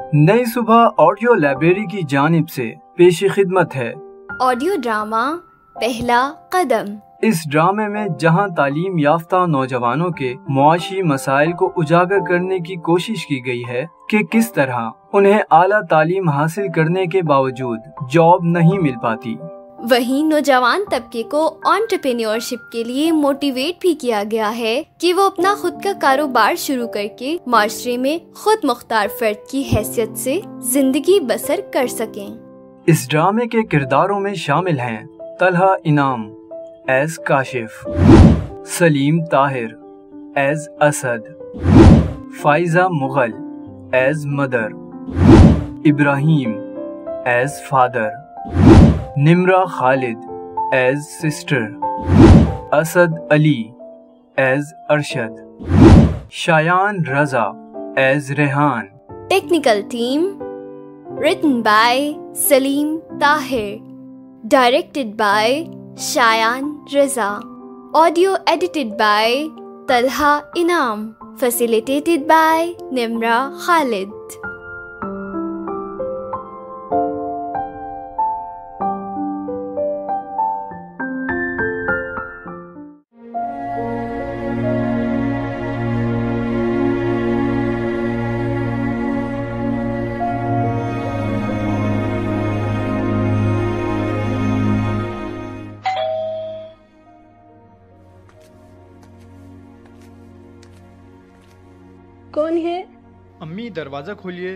नई सुबह audio library की जानिब से पेश खिदमत है ऑडियो ड्रामा पहला कदम। इस ड्रामे में जहां तालीम याफ्ता नौजवानों के मुआशी मसाइल को उजागर करने की कोशिश की गई है कि किस तरह उन्हें आला तालीम हासिल करने के बावजूद जॉब नहीं मिल पाती, वहीं नौजवान तबके को एंटरप्रेन्योरशिप के लिए मोटिवेट भी किया गया है कि वो अपना खुद का कारोबार शुरू करके माशरे में खुद मुख्तार फर्द की हैसियत से जिंदगी बसर कर सकें। इस ड्रामे के किरदारों में शामिल हैं Talha Inam as Kashif, Salim Tahir as Asad, Faiza Mughal as mother, Ibrahim as father, Nimra Khalid as sister, Asad Ali as Arshad, Shayan Raza as Rehan. Technical team written by Salim Tahir, directed by Shayan Raza, audio edited by Talha Inam, facilitated bye Nimra Khalid. कौन है? अम्मी दरवाजा खोलिए।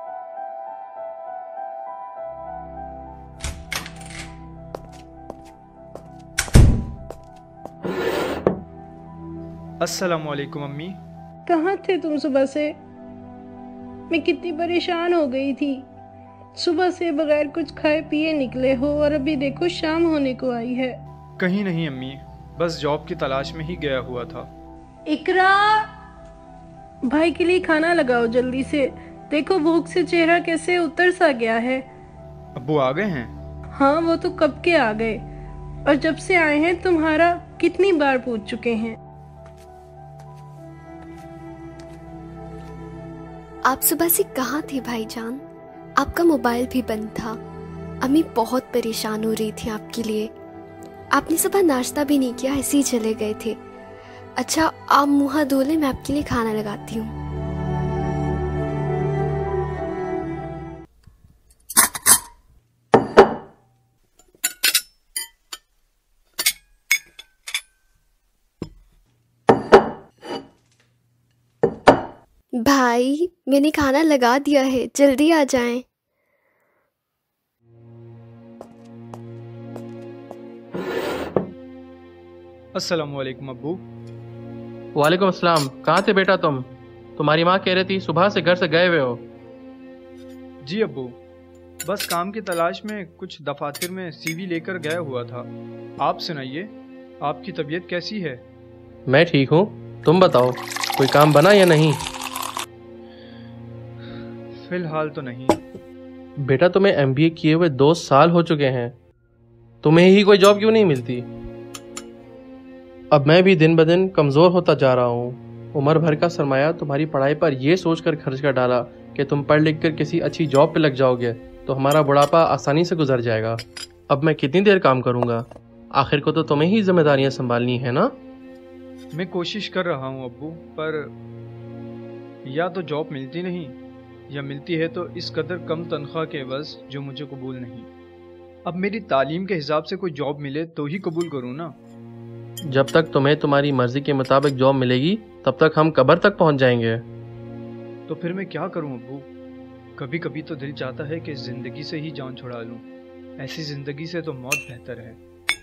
अस्सलाम वालेकुम अम्मी। कहाँ थे तुम सुबह से? मैं कितनी परेशान हो गई थी। सुबह से बगैर कुछ खाए पिए निकले हो और अभी देखो शाम होने को आई है। कहीं नहीं अम्मी, बस जॉब की तलाश में ही गया हुआ था। इकरा, भाई के लिए खाना लगाओ जल्दी से। देखो भूख से चेहरा कैसे उतर सा गया है। अब्बू आ गए हैं? हाँ, वो तो कब के आ गए, और जब से आए हैं तुम्हारा कितनी बार पूछ चुके हैं। आप सुबह से कहाँ थे भाईजान? आपका मोबाइल भी बंद था। अम्मी बहुत परेशान हो रही थी आपके लिए। आपने सुबह नाश्ता भी नहीं किया, ऐसे ही चले गए थे। अच्छा, आप मुँह हाथ धो लें, मैं आपके लिए खाना लगाती हूँ। भाई, मैंने खाना लगा दिया है, जल्दी आ जाएं। अस्सलाम वालेकुम अब्बू। वालेकुम अस्सलाम। कहाँ थे बेटा तुम? तुम्हारी माँ कह रही थी सुबह से घर से गए हुए हो। जी अब्बू, बस काम की तलाश में कुछ दफातर में सीवी लेकर गया हुआ था। आप सुनाइए, आपकी तबीयत कैसी है? मैं ठीक हूँ, तुम बताओ कोई काम बना या नहीं? फिलहाल तो नहीं। बेटा तुम्हें MBA किए हुए 2 साल हो चुके हैं, तुम्हें ही कोई जॉब क्यों नहीं मिलती? अब मैं भी दिन ब दिन कमज़ोर होता जा रहा हूँ। उम्र भर का सरमाया तुम्हारी पढ़ाई पर यह सोचकर खर्च कर डाला कि तुम पढ़ लिख कर किसी अच्छी जॉब पे लग जाओगे तो हमारा बुढ़ापा आसानी से गुजर जाएगा। अब मैं कितनी देर काम करूँगा? आखिर को तो तुम्हें ही जिम्मेदारियाँ संभालनी है ना? मैं कोशिश कर रहा हूँ अब्बू, पर या तो जॉब मिलती नहीं या मिलती है तो इस कदर कम तनख्वाह के एवज जो मुझे कबूल नहीं। अब मेरी तालीम के हिसाब से कोई जॉब मिले तो ही कबूल करूँ ना। जब तक तुम्हें तुम्हारी मर्जी के मुताबिक जॉब मिलेगी तब तक हम कब्र तक पहुंच जाएंगे। तो फिर मैं क्या करूं अब्बू? कभी कभी तो दिल चाहता है कि जिंदगी से ही जान छुड़ा लूं। ऐसी जिंदगी से तो मौत बेहतर है।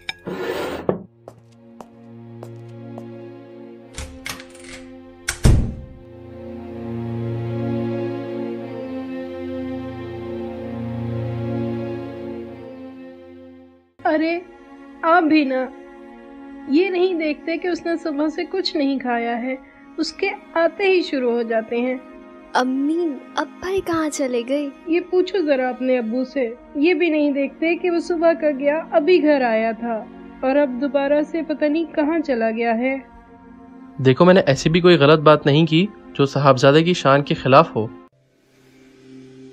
अरे आप भी ना, ये नहीं देखते कि उसने सुबह से कुछ नहीं खाया है, उसके आते ही शुरू हो जाते हैं। अम्मी, अब भाई कहाँ चले गए? ये पूछो जरा अपने अब्बू से। ये भी नहीं देखते कि वो सुबह का गया, अभी घर आया था, और अब दोबारा से पता नहीं कहाँ चला गया है। देखो, मैंने ऐसी भी कोई गलत बात नहीं की जो साहबजादे की शान के खिलाफ हो।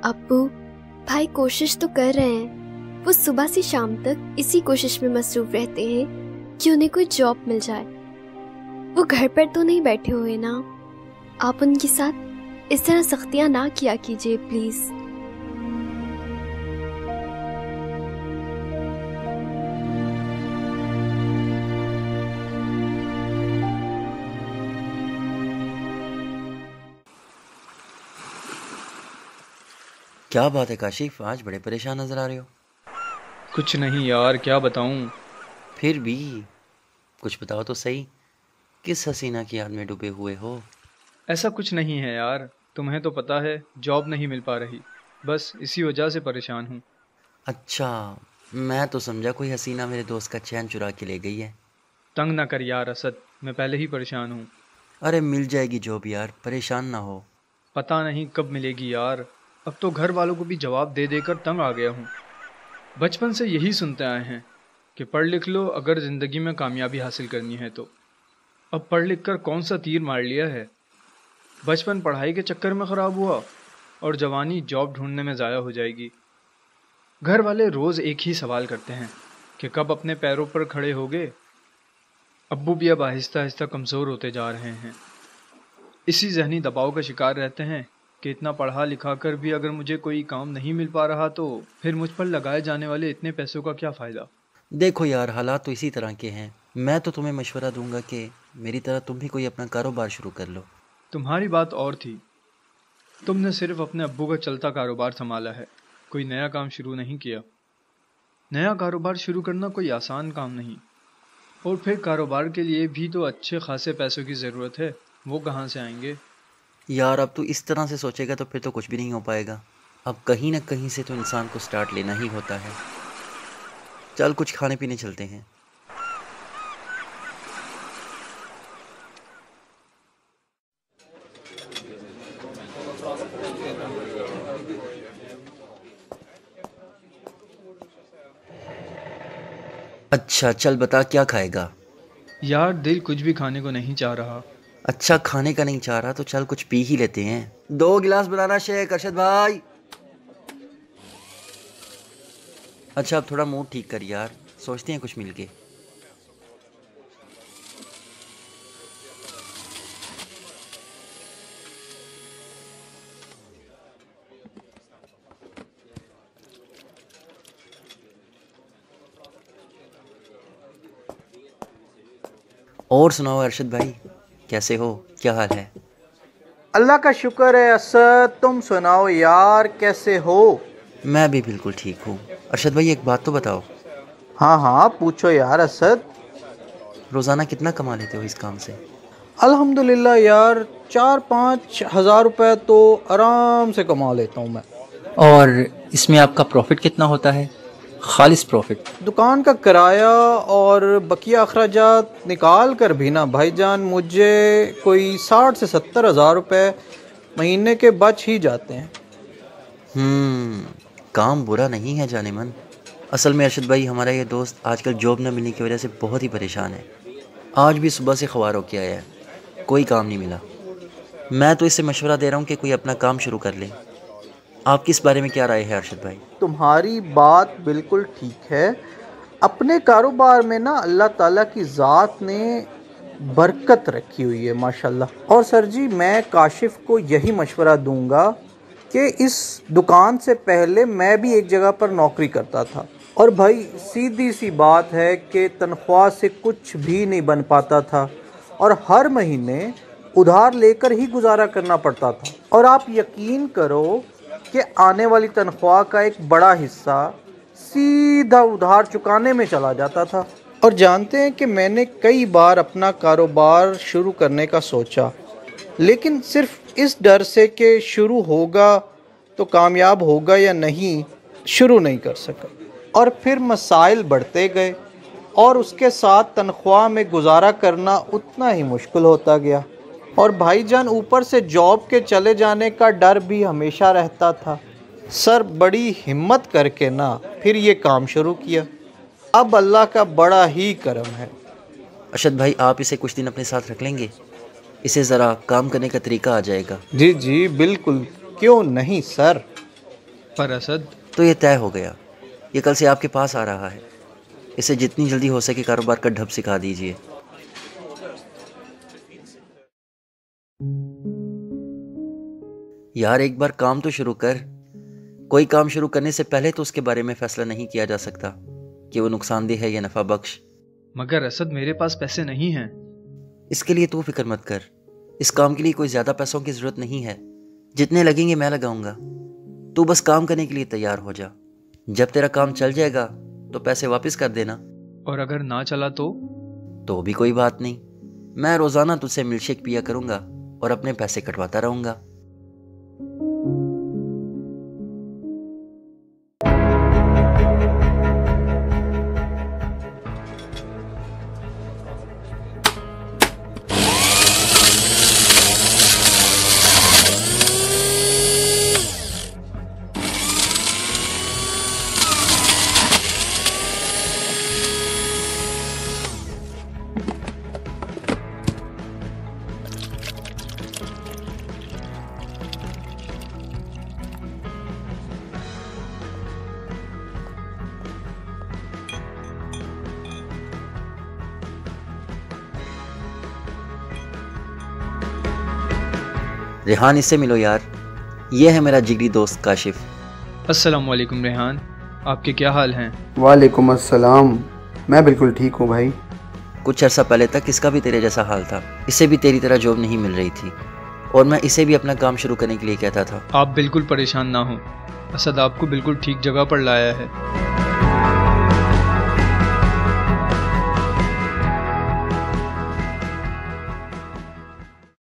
अब्बू, भाई कोशिश तो कर रहे हैं। वो सुबह से शाम तक इसी कोशिश में मसरूफ रहते हैं कि उन्हें कोई जॉब मिल जाए। वो घर पर तो नहीं बैठे हुए ना। आप उनके साथ इस तरह सख्तियां ना किया कीजिए प्लीज। क्या बात है काशिफ, आज बड़े परेशान नजर आ रहे हो। कुछ नहीं यार, क्या बताऊं। फिर भी कुछ बताओ तो सही, किस हसीना की याद में डूबे हुए हो। ऐसा कुछ नहीं है यार, तुम्हें तो पता है जॉब नहीं मिल पा रही, बस इसी वजह से परेशान हूँ। अच्छा, मैं तो समझा कोई हसीना मेरे दोस्त का चैन चुरा के ले गई है। तंग ना कर यार असद, मैं पहले ही परेशान हूँ। अरे मिल जाएगी जॉब यार, परेशान ना हो। पता नहीं कब मिलेगी यार, अब तो घर वालों को भी जवाब दे देकर तंग आ गया हूँ। बचपन से यही सुनते आए हैं कि पढ़ लिख लो अगर ज़िंदगी में कामयाबी हासिल करनी है तो। अब पढ़ लिख कर कौन सा तीर मार लिया है। बचपन पढ़ाई के चक्कर में ख़राब हुआ और जवानी जॉब ढूंढने में ज़ाया हो जाएगी। घर वाले रोज़ एक ही सवाल करते हैं कि कब अपने पैरों पर खड़े होगे। अब्बू भी अब आहिस्ता आहिस्ता कमज़ोर होते जा रहे हैं। इसी जहनी दबाव का शिकार रहते हैं कि इतना पढ़ा लिखा कर भी अगर मुझे कोई काम नहीं मिल पा रहा तो फिर मुझ पर लगाए जाने वाले इतने पैसों का क्या फ़ायदा। देखो यार, हालात तो इसी तरह के हैं। मैं तो तुम्हें मशवरा दूंगा कि मेरी तरह तुम भी कोई अपना कारोबार शुरू कर लो। तुम्हारी बात और थी, तुमने सिर्फ अपने अब्बू का चलता कारोबार संभाला है, कोई नया काम शुरू नहीं किया। नया कारोबार शुरू करना कोई आसान काम नहीं, और फिर कारोबार के लिए भी तो अच्छे खासे पैसों की ज़रूरत है, वो कहाँ से आएंगे। यार अब तू इस तरह से सोचेगा तो फिर तो कुछ भी नहीं हो पाएगा। अब कहीं ना कहीं से तो इंसान को स्टार्ट लेना ही होता है। चल कुछ खाने पीने चलते हैं। अच्छा चल बता क्या खाएगा। यार दिल कुछ भी खाने को नहीं चाह रहा। अच्छा खाने का नहीं चाह रहा तो चल कुछ पी ही लेते हैं। 2 गिलास बनाना शेक अरशद भाई। अच्छा अब थोड़ा मूड ठीक कर यार, सोचते हैं कुछ मिलके। और सुनाओ अरशद भाई, कैसे हो, क्या हाल है। अल्लाह का शुक्र है असद, तुम सुनाओ यार कैसे हो। मैं भी बिल्कुल ठीक हूँ। अरशद भाई एक बात तो बताओ। हाँ हाँ पूछो यार असद। रोज़ाना कितना कमा लेते हो इस काम से। अल्हम्दुलिल्लाह यार 4-5 हज़ार रुपये तो आराम से कमा लेता हूँ मैं। और इसमें आपका प्रॉफिट कितना होता है, खालिस प्रॉफिट। दुकान का किराया और बकिया अखराजात निकाल कर भी ना भाईजान मुझे कोई 60 से 70 हज़ार रुपये महीने के बच ही जाते हैं। काम बुरा नहीं है जाने मन। असल में अरशद भाई हमारा ये दोस्त आजकल जॉब न मिलने की वजह से बहुत ही परेशान है। आज भी सुबह से ख्वार होके आया है, कोई काम नहीं मिला। मैं तो इससे मशवरा दे रहा हूँ कि कोई अपना काम शुरू कर ले। आपकी इस बारे में क्या राय है अरशद भाई। तुम्हारी बात बिल्कुल ठीक है। अपने कारोबार में ना अल्लाह ताला की ज़ात ने बरकत रखी हुई है माशाल्लाह। और सर जी मैं काशिफ को यही मशवरा दूंगा कि इस दुकान से पहले मैं भी एक जगह पर नौकरी करता था, और भाई सीधी सी बात है कि तनख्वाह से कुछ भी नहीं बन पाता था और हर महीने उधार लेकर ही गुजारा करना पड़ता था। और आप यकीन करो कि आने वाली तनख्वाह का एक बड़ा हिस्सा सीधा उधार चुकाने में चला जाता था। और जानते हैं कि मैंने कई बार अपना कारोबार शुरू करने का सोचा, लेकिन सिर्फ इस डर से कि शुरू होगा तो कामयाब होगा या नहीं, शुरू नहीं कर सका। और फिर मसाइल बढ़ते गए और उसके साथ तनख्वाह में गुजारा करना उतना ही मुश्किल होता गया। और भाईजान ऊपर से जॉब के चले जाने का डर भी हमेशा रहता था। सर बड़ी हिम्मत करके ना फिर ये काम शुरू किया। अब अल्लाह का बड़ा ही करम है। अरशद भाई आप इसे कुछ दिन अपने साथ रख लेंगे, इसे ज़रा काम करने का तरीका आ जाएगा। जी जी बिल्कुल, क्यों नहीं सर। पर असद, तो ये तय हो गया, ये कल से आपके पास आ रहा है। इसे जितनी जल्दी हो सके कारोबार का ढप सिखा दीजिए। यार एक बार काम तो शुरू कर। कोई काम शुरू करने से पहले तो उसके बारे में फैसला नहीं किया जा सकता कि वो नुकसानदेह है या नफा बख्श। मगर असद मेरे पास पैसे नहीं हैं। इसके लिए तू फिक्र मत कर। इस काम के लिए कोई ज्यादा पैसों की जरूरत नहीं है। जितने लगेंगे मैं लगाऊंगा। तू बस काम करने के लिए तैयार हो जा। जब तेरा काम चल जाएगा तो पैसे वापस कर देना। और अगर ना चला तो भी कोई बात नहीं। मैं रोजाना तुझसे मिल्कशेक पिया करूंगा और अपने पैसे कटवाता रहूंगा। रेहान, इससे मिलो यार। ये है मेरा जिगरी दोस्त काशिफ। अस्सलाम वालेकुम रेहान, आपके क्या हाल हैं? वालेकुम अस्सलाम, मैं बिल्कुल ठीक हूँ भाई। कुछ अर्सा पहले तक इसका भी तेरे जैसा हाल था। इसे भी तेरी तरह जॉब नहीं मिल रही थी और मैं इसे भी अपना काम शुरू करने के लिए कहता था। आप बिल्कुल परेशान ना हो, असद आपको बिल्कुल ठीक जगह पर लाया है।